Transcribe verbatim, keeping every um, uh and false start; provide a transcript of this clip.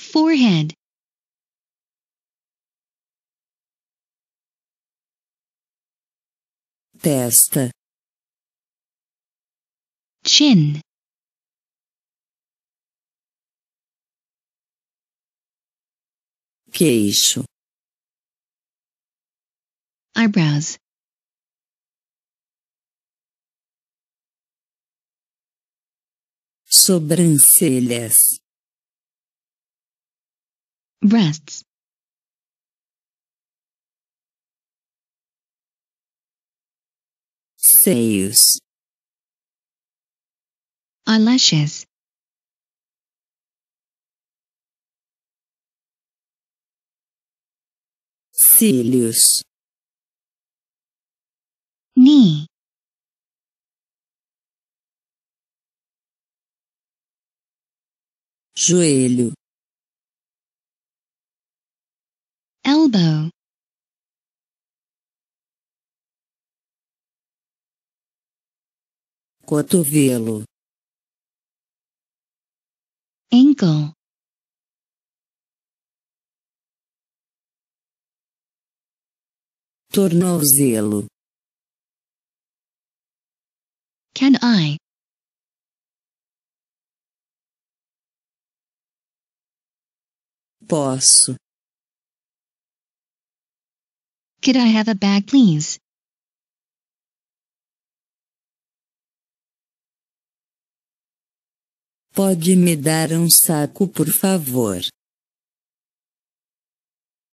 Forehead. Testa. Chin. Queixo. Eyebrows. Sobrancelhas. Breasts. Seios. Eyelashes. Cílios. Knee. Joelho. Elbow. Cotovelo. Ankle. Tornozelo. Can I? Posso. Could I have a bag, please? Pode me dar um saco, por favor?